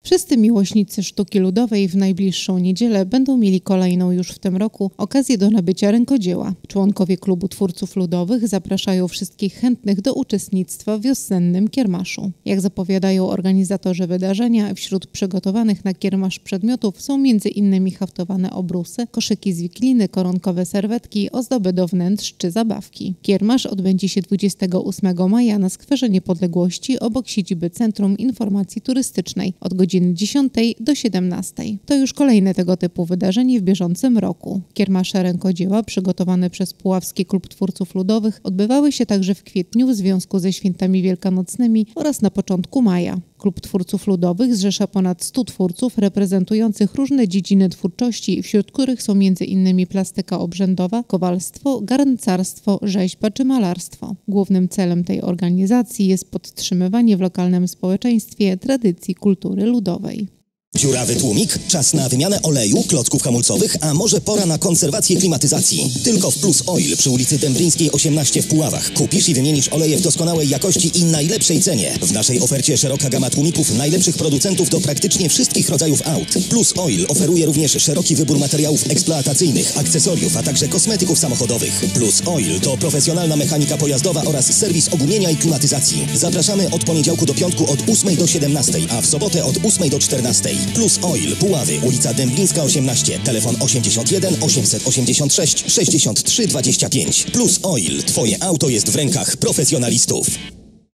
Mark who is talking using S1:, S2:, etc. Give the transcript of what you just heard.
S1: Wszyscy miłośnicy sztuki ludowej w najbliższą niedzielę będą mieli kolejną już w tym roku okazję do nabycia rękodzieła. Członkowie Klubu Twórców Ludowych zapraszają wszystkich chętnych do uczestnictwa w wiosennym kiermaszu. Jak zapowiadają organizatorzy wydarzenia, wśród przygotowanych na kiermasz przedmiotów są m.in. haftowane obrusy, koszyki z wikliny, koronkowe serwetki, ozdoby do wnętrz czy zabawki. Kiermasz odbędzie się 28 maja na Skwerze Niepodległości obok siedziby Centrum Informacji Turystycznej od godziny 10 do 17. To już kolejne tego typu wydarzenie w bieżącym roku. Kiermasze rękodzieła przygotowane przez Puławski Klub Twórców Ludowych odbywały się także w kwietniu w związku ze świętami wielkanocnymi oraz na początku maja. Klub Twórców Ludowych zrzesza ponad 100 twórców reprezentujących różne dziedziny twórczości, wśród których są m.in. plastyka obrzędowa, kowalstwo, garncarstwo, rzeźba czy malarstwo. Głównym celem tej organizacji jest podtrzymywanie w lokalnym społeczeństwie tradycji kultury ludowej.
S2: Dziurawy tłumik? Czas na wymianę oleju, klocków hamulcowych, a może pora na konserwację klimatyzacji. Tylko w Plus Oil przy ulicy Dęblińskiej 18 w Puławach. Kupisz i wymienisz oleje w doskonałej jakości i najlepszej cenie. W naszej ofercie szeroka gama tłumików najlepszych producentów do praktycznie wszystkich rodzajów aut. Plus Oil oferuje również szeroki wybór materiałów eksploatacyjnych, akcesoriów, a także kosmetyków samochodowych. Plus Oil to profesjonalna mechanika pojazdowa oraz serwis ogumienia i klimatyzacji. Zapraszamy od poniedziałku do piątku od 8 do 17, a w sobotę od 8 do 14. Plus Oil, Puławy, ulica Dęblińska 18, telefon 81 886 63 25. Plus Oil, Twoje auto jest w rękach profesjonalistów.